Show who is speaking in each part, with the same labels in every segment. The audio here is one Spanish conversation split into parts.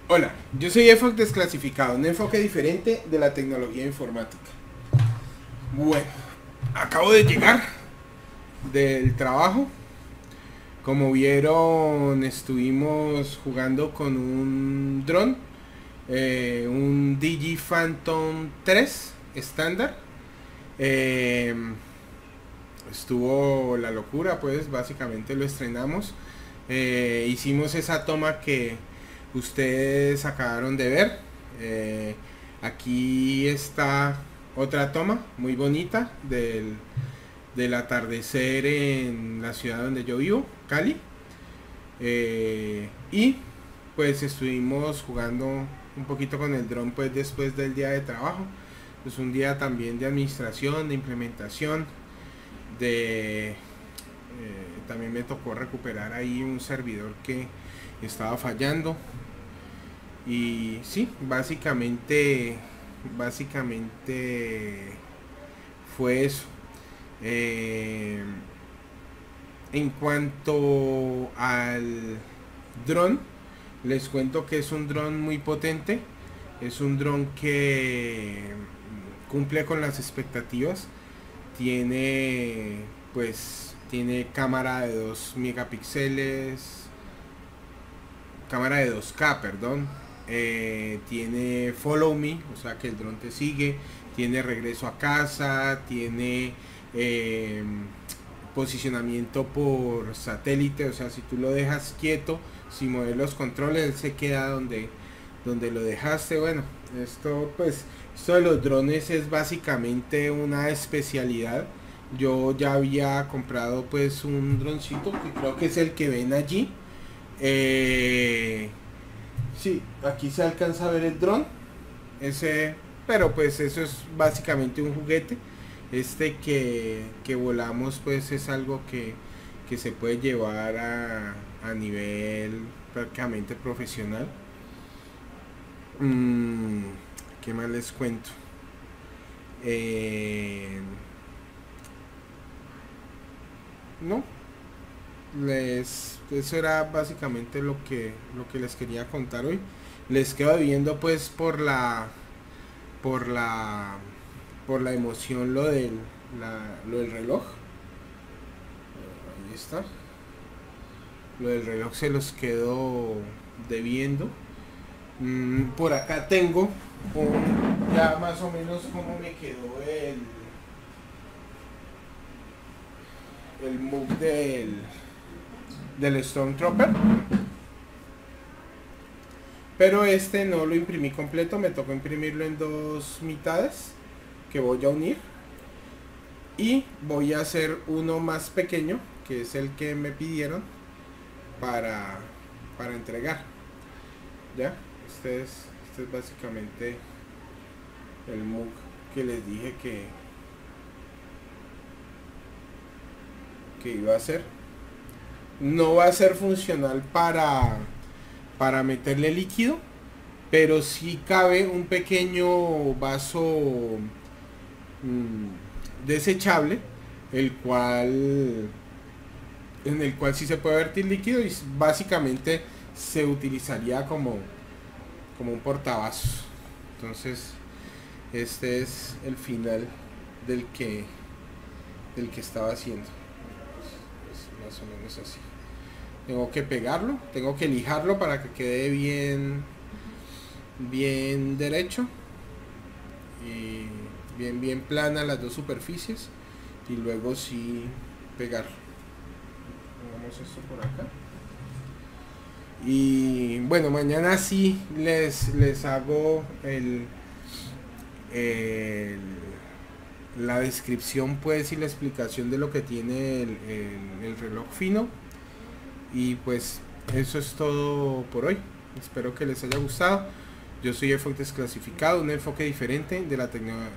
Speaker 1: Hola, yo soy EFOC Desclasificado, un enfoque diferente de la tecnología informática. Bueno, acabo de llegar del trabajo. Como vieron, estuvimos jugando con un dron, un DJI Phantom 3 estándar. Eh, Estuvo la locura, pues básicamente lo estrenamos. Hicimos esa toma que ustedes acabaron de ver. Aquí está otra toma muy bonita del atardecer en la ciudad donde yo vivo, Cali. Y pues estuvimos jugando un poquito con el dron pues después del día de trabajo. Es un día también de administración, de implementación, también me tocó recuperar ahí un servidor que estaba fallando. Y sí, básicamente fue eso. Eh, en cuanto al dron, les cuento que es un dron muy potente. Es un dron que cumple con las expectativas. Tiene cámara de 2 megapíxeles, cámara de 2K, perdón. Tiene follow me, o sea que el dron te sigue. Tiene regreso a casa, tiene posicionamiento por satélite, o sea, si tú lo dejas quieto, si mueves los controles, él se queda donde lo dejaste. Bueno, esto de los drones es básicamente una especialidad. Yo ya había comprado pues un droncito que creo que es el que ven allí. Sí, aquí se alcanza a ver el dron. Pero pues eso es básicamente un juguete. Que volamos pues es algo que se puede llevar a nivel prácticamente profesional. ¿Qué más les cuento? No, eso era básicamente lo que les quería contar hoy. Les quedo viendo pues por la por la emoción lo del reloj. Ahí está. Lo del reloj se los quedo debiendo. Por acá tengo ya más o menos como me quedó el move del Stormtrooper. Pero no lo imprimí completo, me tocó imprimirlo en dos mitades que voy a unir. Y voy a hacer uno más pequeño, que es el que me pidieron para entregar. ¿Ya? Este es básicamente el MOOC que les dije que iba a hacer. No va a ser funcional para meterle líquido, pero sí cabe un pequeño vaso desechable, en el cual sí se puede vertir líquido y básicamente se utilizaría como un portavasos. Entonces este es el final del que estaba haciendo. Es más o menos así. Tengo que pegarlo, tengo que lijarlo para que quede bien derecho y bien plana las dos superficies, y luego sí pegarlo. Pongamos esto por acá. Y bueno, mañana sí les hago la descripción pues y la explicación de lo que tiene el reloj fino. Y pues eso es todo por hoy. Espero que les haya gustado. Yo soy EFOC Desclasificado, un enfoque diferente de la tecnología.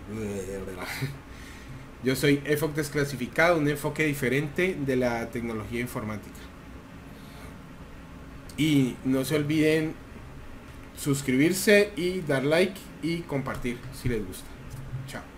Speaker 1: Yo soy EFOC Desclasificado, un enfoque diferente de la tecnología informática. Y no se olviden suscribirse y dar like y compartir si les gusta. Chao.